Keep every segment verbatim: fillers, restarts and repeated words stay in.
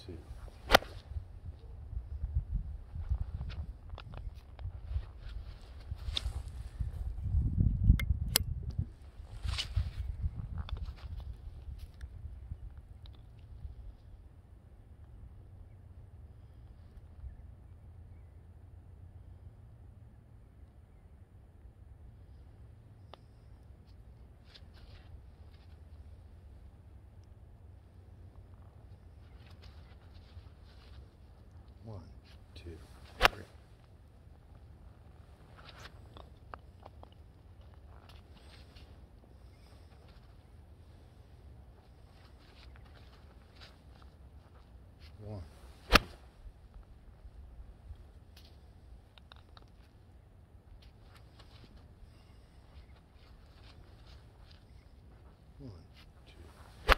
two. One, two, three. One. One, two.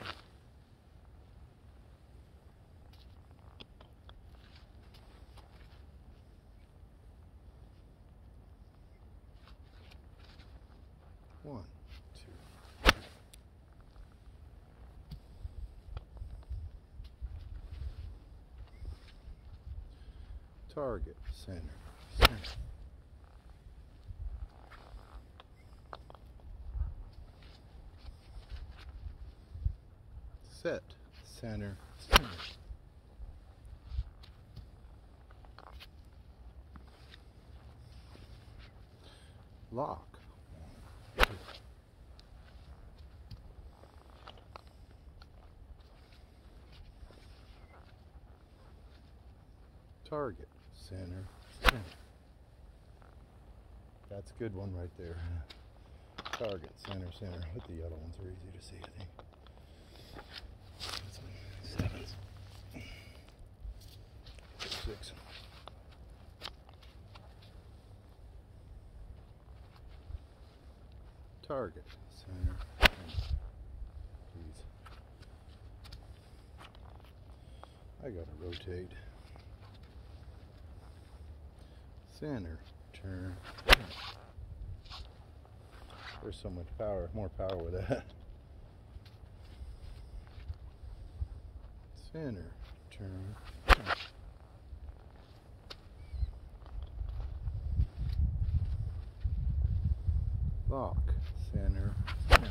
One, two. Target, center, center. Set, center, center. Lock. One, two. Target, center, center. That's a good one right there. Target, center, center. But the other ones are easy to see, I think. That's one. Sevens. Six. Target, center, center. Please. I gotta rotate. Center, turn, turn. There's so much power, more power with that. Center, turn, turn. Lock, center, center.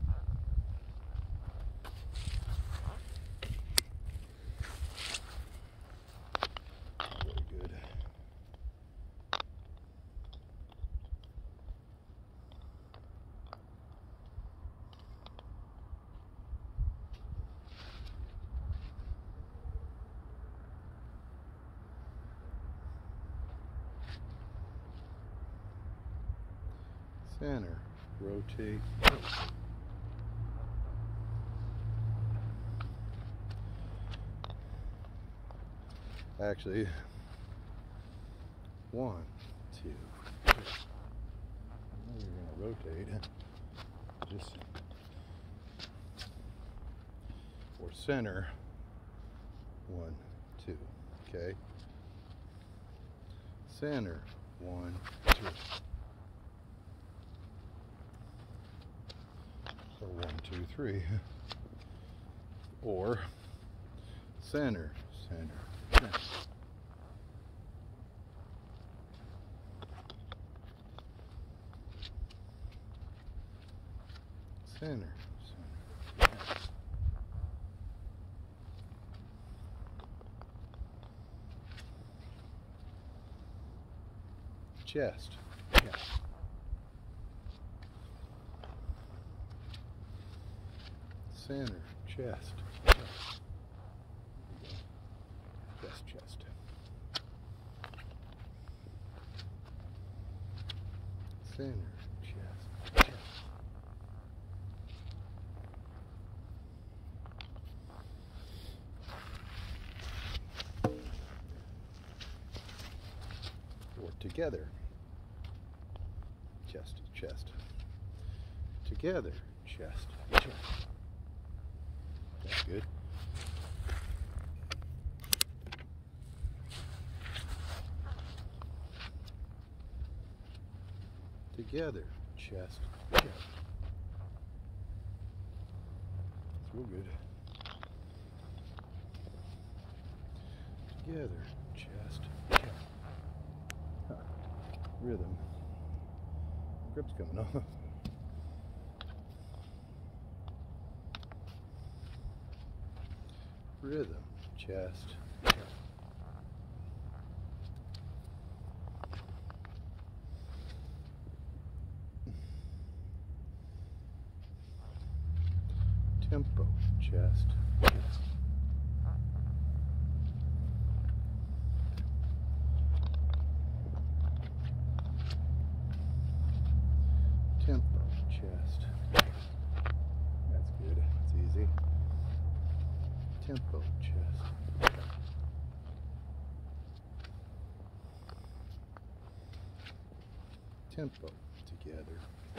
Really good. Center, rotate, rotate. Actually, one, two, three. Now you're going to rotate. Just for center, one, two, okay? Center, one, two. Or one, two, three. Or center, center, center. Center, center, center. Chest, chest. Center, chest, chest. Chest, chest. Center, chest, chest. Or together. Chest, chest. Together, chest, chest. That's good. Together, chest, chest. That's real good. together, chest. Huh. Rhythm. Grip's coming off. Rhythm, chest. Tempo, chest. Tempo, chest. That's good. That's easy. Tempo, chest. Tempo, together.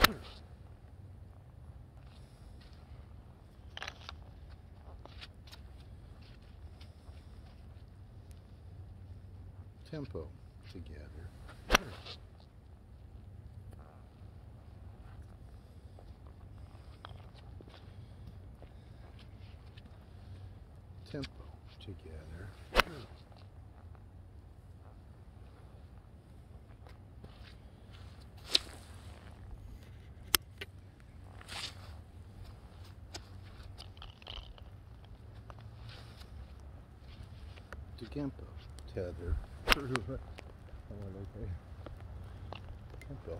Tempo, together. Tempo, together. Tempo, tether. Okay. Tempo.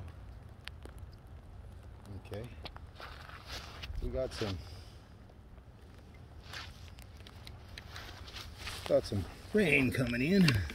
Okay. We got some got some rain coming in.